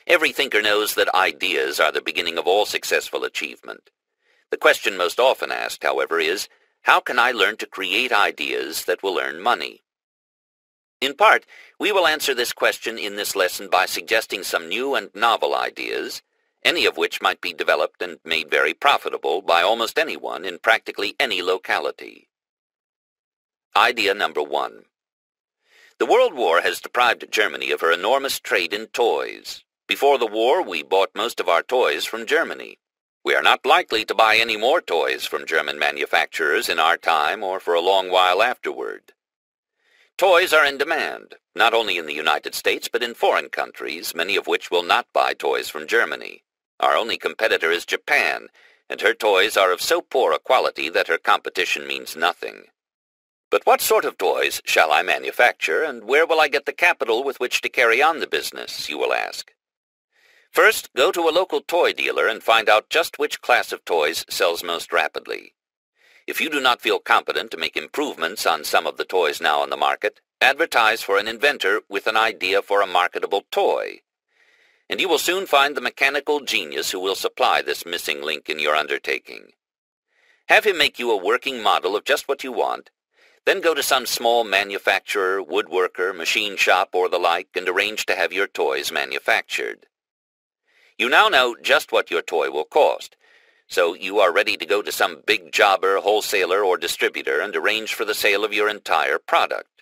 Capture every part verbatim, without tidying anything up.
Every thinker knows that ideas are the beginning of all successful achievement. The question most often asked, however, is, how can I learn to create ideas that will earn money? In part, we will answer this question in this lesson by suggesting some new and novel ideas, any of which might be developed and made very profitable by almost anyone in practically any locality. Idea number one. The World War has deprived Germany of her enormous trade in toys. Before the war, we bought most of our toys from Germany. We are not likely to buy any more toys from German manufacturers in our time or for a long while afterward. Toys are in demand, not only in the United States but in foreign countries, many of which will not buy toys from Germany. Our only competitor is Japan, and her toys are of so poor a quality that her competition means nothing. But what sort of toys shall I manufacture, and where will I get the capital with which to carry on the business, you will ask. First, go to a local toy dealer and find out just which class of toys sells most rapidly. If you do not feel competent to make improvements on some of the toys now on the market, advertise for an inventor with an idea for a marketable toy. And you will soon find the mechanical genius who will supply this missing link in your undertaking. Have him make you a working model of just what you want, then go to some small manufacturer, woodworker, machine shop, or the like, and arrange to have your toys manufactured. You now know just what your toy will cost, so you are ready to go to some big jobber, wholesaler, or distributor and arrange for the sale of your entire product.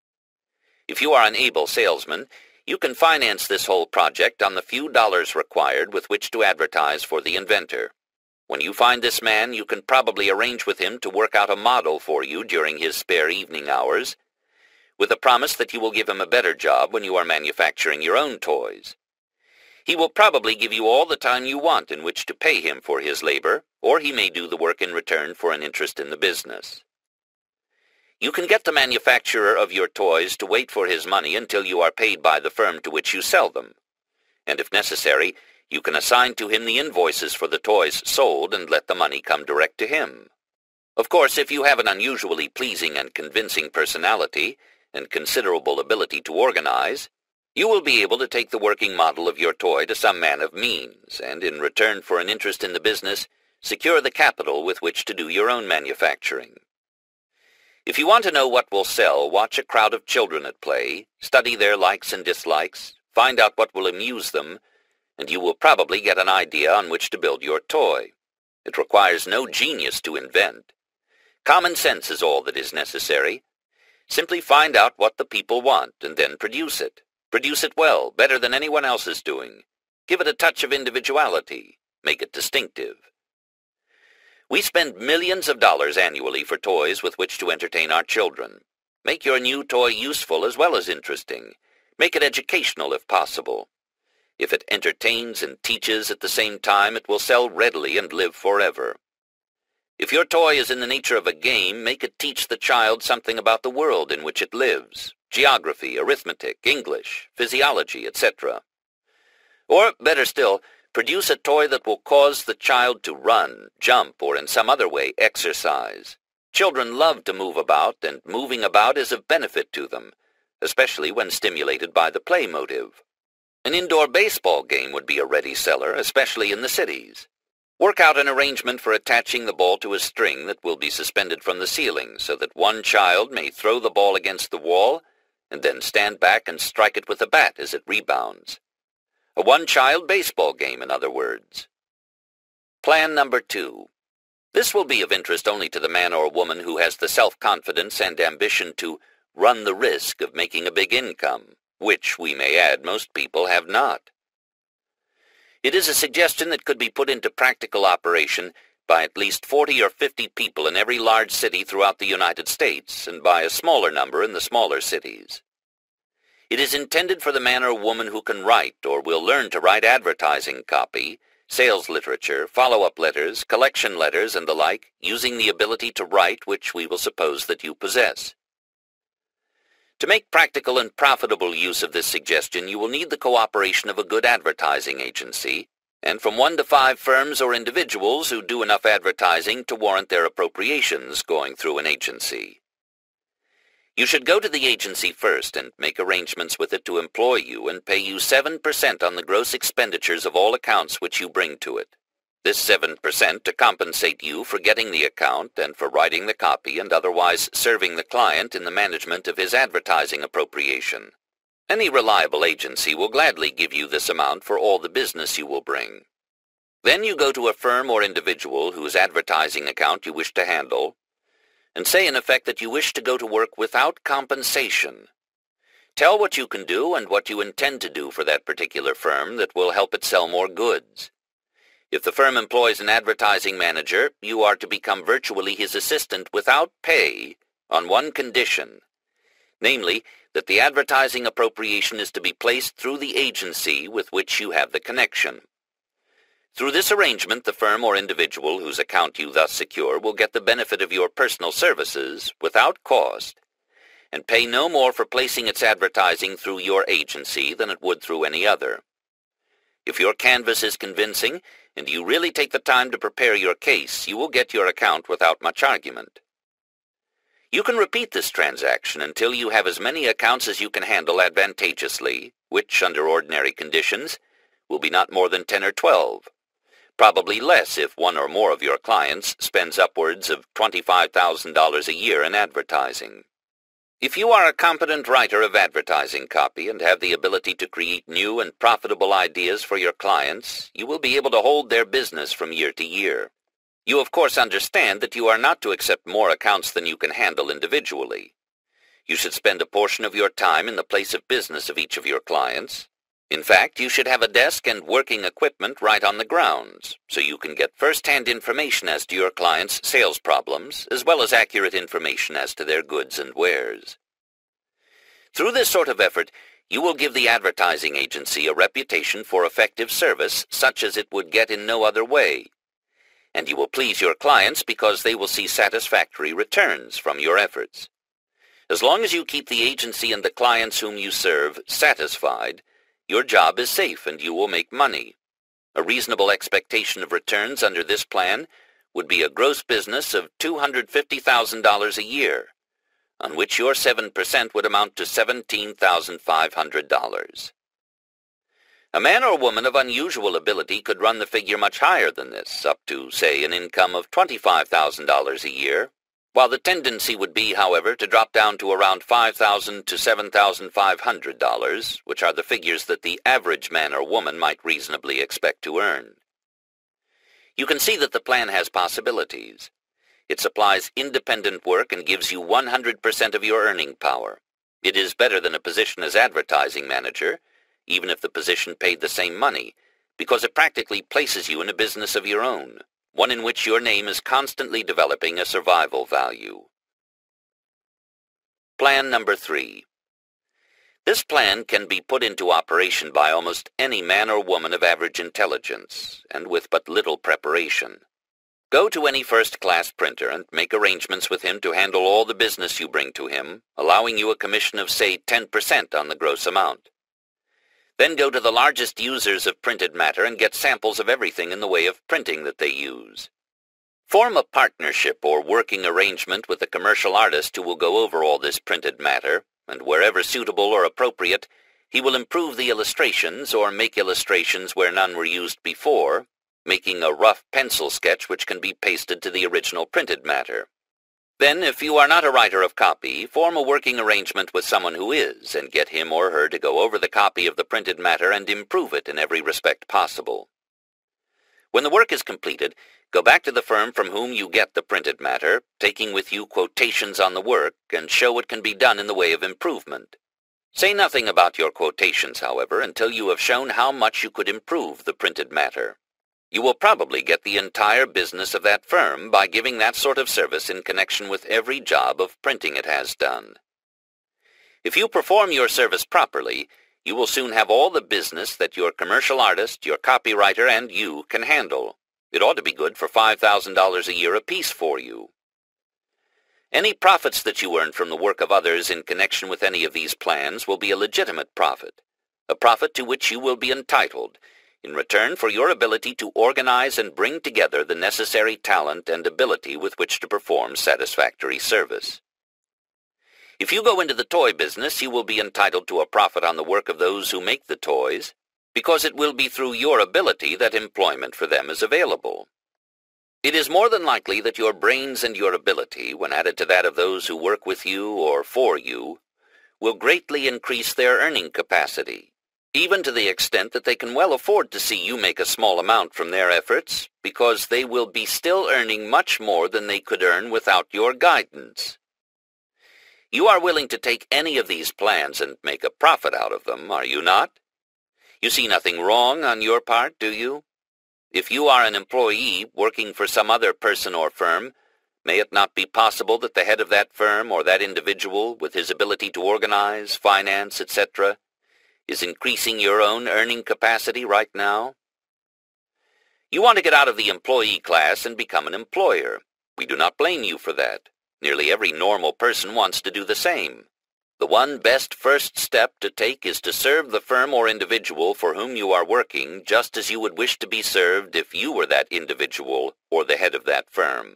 If you are an able salesman, you can finance this whole project on the few dollars required with which to advertise for the inventor. When you find this man, you can probably arrange with him to work out a model for you during his spare evening hours, with a promise that you will give him a better job when you are manufacturing your own toys. He will probably give you all the time you want in which to pay him for his labor, or he may do the work in return for an interest in the business. You can get the manufacturer of your toys to wait for his money until you are paid by the firm to which you sell them, and if necessary, you can assign to him the invoices for the toys sold and let the money come direct to him. Of course, if you have an unusually pleasing and convincing personality and considerable ability to organize, you will be able to take the working model of your toy to some man of means, and in return for an interest in the business, secure the capital with which to do your own manufacturing. If you want to know what will sell, watch a crowd of children at play, study their likes and dislikes, find out what will amuse them, and you will probably get an idea on which to build your toy. It requires no genius to invent. Common sense is all that is necessary. Simply find out what the people want and then produce it. Produce it well, better than anyone else is doing. Give it a touch of individuality. Make it distinctive. We spend millions of dollars annually for toys with which to entertain our children. Make your new toy useful as well as interesting. Make it educational if possible. If it entertains and teaches at the same time, it will sell readily and live forever. If your toy is in the nature of a game, make it teach the child something about the world in which it lives, geography, arithmetic, English, physiology, et cetera. Or, better still, produce a toy that will cause the child to run, jump, or in some other way exercise. Children love to move about, and moving about is of benefit to them, especially when stimulated by the play motive. An indoor baseball game would be a ready seller, especially in the cities. Work out an arrangement for attaching the ball to a string that will be suspended from the ceiling so that one child may throw the ball against the wall and then stand back and strike it with a bat as it rebounds. A one-child baseball game, in other words. Plan number two. This will be of interest only to the man or woman who has the self-confidence and ambition to run the risk of making a big income, which, we may add, most people have not. It is a suggestion that could be put into practical operation by at least forty or fifty people in every large city throughout the United States, and by a smaller number in the smaller cities. It is intended for the man or woman who can write or will learn to write advertising copy, sales literature, follow-up letters, collection letters, and the like, using the ability to write which we will suppose that you possess. To make practical and profitable use of this suggestion, you will need the cooperation of a good advertising agency, and from one to five firms or individuals who do enough advertising to warrant their appropriations going through an agency. You should go to the agency first and make arrangements with it to employ you and pay you seven percent on the gross expenditures of all accounts which you bring to it. This seven percent to compensate you for getting the account and for writing the copy and otherwise serving the client in the management of his advertising appropriation. Any reliable agency will gladly give you this amount for all the business you will bring. Then you go to a firm or individual whose advertising account you wish to handle, and say in effect that you wish to go to work without compensation. Tell what you can do and what you intend to do for that particular firm that will help it sell more goods. If the firm employs an advertising manager, you are to become virtually his assistant without pay on one condition, namely, that the advertising appropriation is to be placed through the agency with which you have the connection. Through this arrangement, the firm or individual whose account you thus secure will get the benefit of your personal services without cost, and pay no more for placing its advertising through your agency than it would through any other. If your canvass is convincing, and you really take the time to prepare your case, you will get your account without much argument. You can repeat this transaction until you have as many accounts as you can handle advantageously, which, under ordinary conditions, will be not more than ten or twelve. Probably less if one or more of your clients spends upwards of twenty-five thousand dollars a year in advertising. If you are a competent writer of advertising copy and have the ability to create new and profitable ideas for your clients, you will be able to hold their business from year to year. You of course understand that you are not to accept more accounts than you can handle individually. You should spend a portion of your time in the place of business of each of your clients. In fact, you should have a desk and working equipment right on the grounds, so you can get first-hand information as to your clients' sales problems, as well as accurate information as to their goods and wares. Through this sort of effort, you will give the advertising agency a reputation for effective service such as it would get in no other way, and you will please your clients because they will see satisfactory returns from your efforts. As long as you keep the agency and the clients whom you serve satisfied, your job is safe and you will make money. A reasonable expectation of returns under this plan would be a gross business of two hundred fifty thousand dollars a year, on which your seven percent would amount to seventeen thousand five hundred dollars. A man or woman of unusual ability could run the figure much higher than this, up to, say, an income of twenty-five thousand dollars a year, while the tendency would be, however, to drop down to around five thousand dollars to seven thousand five hundred dollars, which are the figures that the average man or woman might reasonably expect to earn. You can see that the plan has possibilities. It supplies independent work and gives you one hundred percent of your earning power. It is better than a position as advertising manager, even if the position paid the same money, because it practically places you in a business of your own, one in which your name is constantly developing a survival value. Plan number three. This plan can be put into operation by almost any man or woman of average intelligence, and with but little preparation. Go to any first-class printer and make arrangements with him to handle all the business you bring to him, allowing you a commission of, say, ten percent on the gross amount. Then go to the largest users of printed matter and get samples of everything in the way of printing that they use. Form a partnership or working arrangement with a commercial artist who will go over all this printed matter, and wherever suitable or appropriate, he will improve the illustrations or make illustrations where none were used before, making a rough pencil sketch which can be pasted to the original printed matter. Then, if you are not a writer of copy, form a working arrangement with someone who is, and get him or her to go over the copy of the printed matter and improve it in every respect possible. When the work is completed, go back to the firm from whom you get the printed matter, taking with you quotations on the work, and show what can be done in the way of improvement. Say nothing about your quotations, however, until you have shown how much you could improve the printed matter. You will probably get the entire business of that firm by giving that sort of service in connection with every job of printing it has done. If you perform your service properly, you will soon have all the business that your commercial artist, your copywriter, and you can handle. It ought to be good for five thousand dollars a year apiece for you. Any profits that you earn from the work of others in connection with any of these plans will be a legitimate profit, a profit to which you will be entitled, in return for your ability to organize and bring together the necessary talent and ability with which to perform satisfactory service. If you go into the toy business, you will be entitled to a profit on the work of those who make the toys, because it will be through your ability that employment for them is available. It is more than likely that your brains and your ability, when added to that of those who work with you or for you, will greatly increase their earning capacity, even to the extent that they can well afford to see you make a small amount from their efforts, because they will be still earning much more than they could earn without your guidance. You are willing to take any of these plans and make a profit out of them, are you not? You see nothing wrong on your part, do you? If you are an employee working for some other person or firm, may it not be possible that the head of that firm or that individual, with his ability to organize, finance, et cetera, is increasing your own earning capacity right now? You want to get out of the employee class and become an employer. We do not blame you for that. Nearly every normal person wants to do the same. The one best first step to take is to serve the firm or individual for whom you are working just as you would wish to be served if you were that individual or the head of that firm.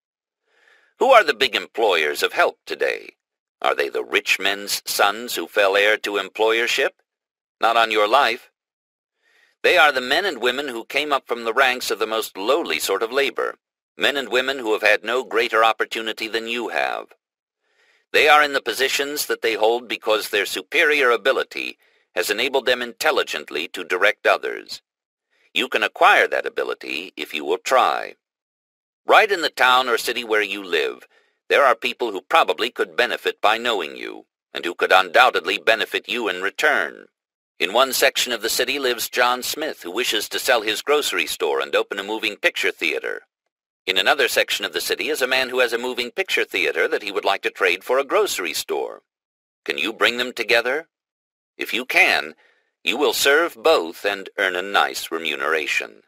Who are the big employers of help today? Are they the rich men's sons who fell heir to employership? Not on your life. They are the men and women who came up from the ranks of the most lowly sort of labor, men and women who have had no greater opportunity than you have. They are in the positions that they hold because their superior ability has enabled them intelligently to direct others. You can acquire that ability if you will try. Right in the town or city where you live, there are people who probably could benefit by knowing you, and who could undoubtedly benefit you in return. In one section of the city lives John Smith, who wishes to sell his grocery store and open a moving picture theater. In another section of the city is a man who has a moving picture theater that he would like to trade for a grocery store. Can you bring them together? If you can, you will serve both and earn a nice remuneration.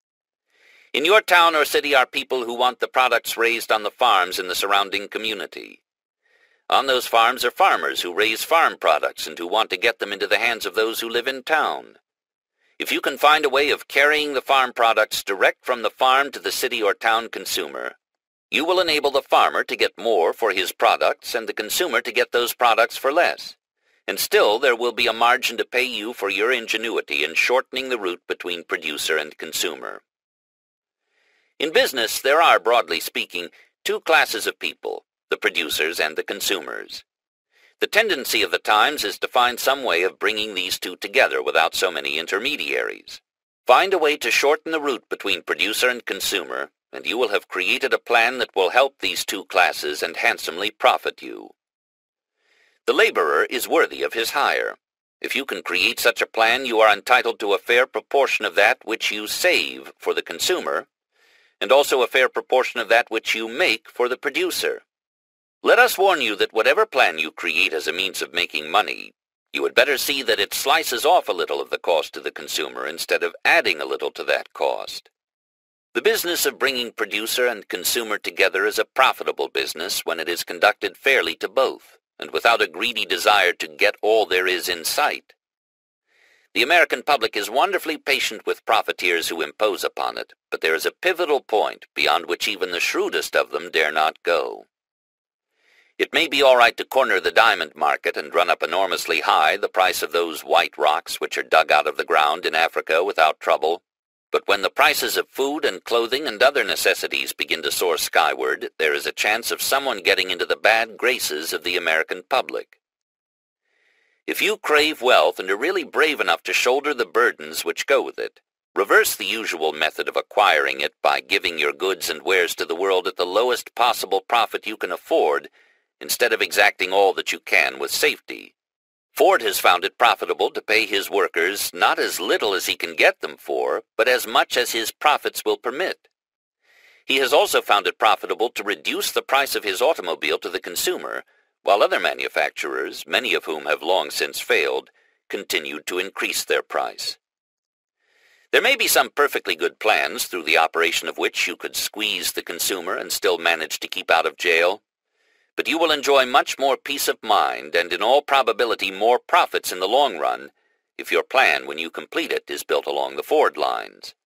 In your town or city are people who want the products raised on the farms in the surrounding community. On those farms are farmers who raise farm products and who want to get them into the hands of those who live in town. If you can find a way of carrying the farm products direct from the farm to the city or town consumer, you will enable the farmer to get more for his products and the consumer to get those products for less. And still there will be a margin to pay you for your ingenuity in shortening the route between producer and consumer. In business, there are, broadly speaking, two classes of people, the producers and the consumers. The tendency of the times is to find some way of bringing these two together without so many intermediaries. Find a way to shorten the route between producer and consumer, and you will have created a plan that will help these two classes and handsomely profit you. The laborer is worthy of his hire. If you can create such a plan, you are entitled to a fair proportion of that which you save for the consumer, and also a fair proportion of that which you make for the producer. Let us warn you that whatever plan you create as a means of making money, you had better see that it slices off a little of the cost to the consumer instead of adding a little to that cost. The business of bringing producer and consumer together is a profitable business when it is conducted fairly to both, and without a greedy desire to get all there is in sight. The American public is wonderfully patient with profiteers who impose upon it, but there is a pivotal point beyond which even the shrewdest of them dare not go. It may be all right to corner the diamond market and run up enormously high the price of those white rocks which are dug out of the ground in Africa without trouble, but when the prices of food and clothing and other necessities begin to soar skyward, there is a chance of someone getting into the bad graces of the American public. If you crave wealth and are really brave enough to shoulder the burdens which go with it, reverse the usual method of acquiring it by giving your goods and wares to the world at the lowest possible profit you can afford, instead of exacting all that you can with safety. Ford has found it profitable to pay his workers not as little as he can get them for, but as much as his profits will permit. He has also found it profitable to reduce the price of his automobile to the consumer, while other manufacturers, many of whom have long since failed, continued to increase their price. There may be some perfectly good plans through the operation of which you could squeeze the consumer and still manage to keep out of jail, but you will enjoy much more peace of mind and in all probability more profits in the long run if your plan when you complete it is built along the Ford lines.